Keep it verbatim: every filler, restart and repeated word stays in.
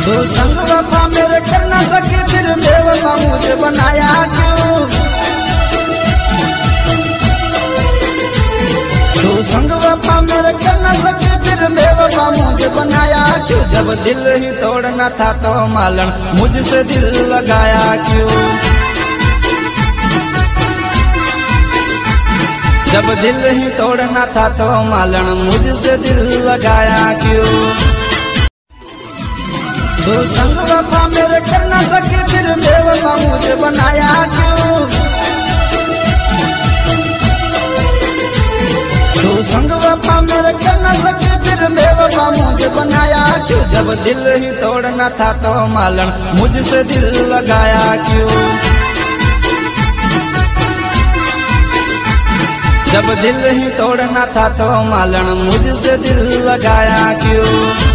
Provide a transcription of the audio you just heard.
तो संग वफा मेरे कर न सकी फिर बेवफा मुझे बनाया क्यों। तो संग वफा मेरे कर न सकी फिर बेवफा मुझे बनाया क्यों। जब दिल ही तोड़ना था तो मालन मुझसे दिल लगाया क्यों। जब दिल ही तोड़ना था तो मालन मुझसे दिल लगाया क्यों। तो संग वफा मेरे कर न सकी फिर बेवफा मुझे बनाया क्यों। तो संग वफा मेरे कर न सकी फिर बेवफा मुझे बनाया क्यों। जब दिल ही तोड़ना था तो मालन मुझसे दिल लगाया क्यों। जब दिल ही तोड़ना था तो मालन मुझसे दिल लगाया क्यों।